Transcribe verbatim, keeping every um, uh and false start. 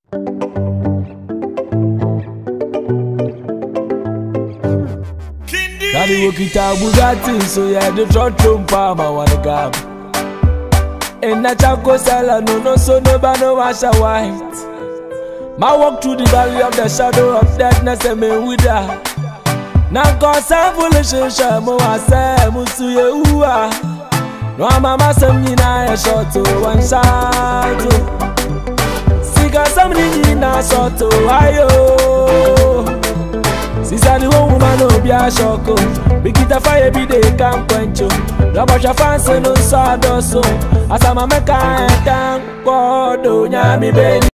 Kali wokita Bugatti, so yeah, the trotro palma wanna gab. And na chako sala no no so no ba no washa white. Ma walk through the valley of the shadow of darkness and me with her. Na cause I'm foolish and mo ase musu ye uwa. No mama sem ni na e short to one shot. Sika sem ni na short to ayo. Sisa the one woman no be a shoko. Bikita fire be dey can quench you. Rabasha fancy no sawdust so. As I'm a meka and thank God, oh nyami baby.